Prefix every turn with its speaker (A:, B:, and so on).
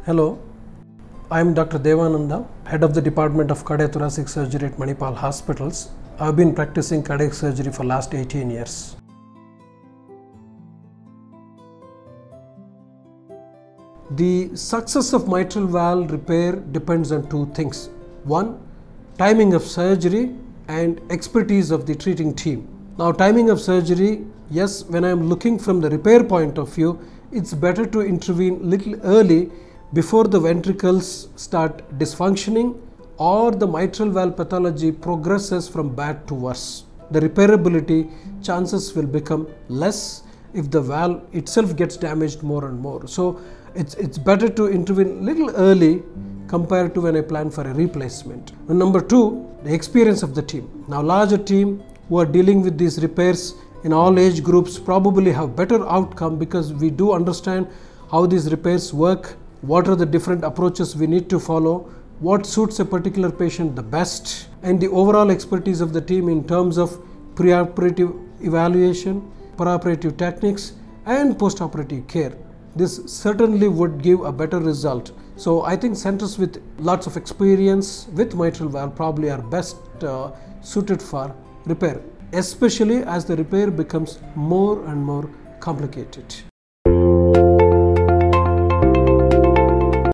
A: Hello, I am Dr. Devananda, Head of the Department of Cardiothoracic Surgery at Manipal Hospitals. I have been practicing cardiac surgery for last 18 years. The success of mitral valve repair depends on two things. One, timing of surgery and expertise of the treating team. Now, timing of surgery, yes, when I am looking from the repair point of view, it's better to intervene little early before the ventricles start dysfunctioning or the mitral valve pathology progresses from bad to worse. The repairability chances will become less if the valve itself gets damaged more and more. So it's better to intervene little early compared to when I plan for a replacement. And number two, the experience of the team. Now, larger team who are dealing with these repairs in all age groups probably have better outcome because we do understand how these repairs work, what are the different approaches we need to follow, what suits a particular patient the best, and the overall expertise of the team in terms of preoperative evaluation, perioperative techniques, and postoperative care. This certainly would give a better result. So I think centers with lots of experience with mitral valve probably are best suited for repair, especially as the repair becomes more and more complicated.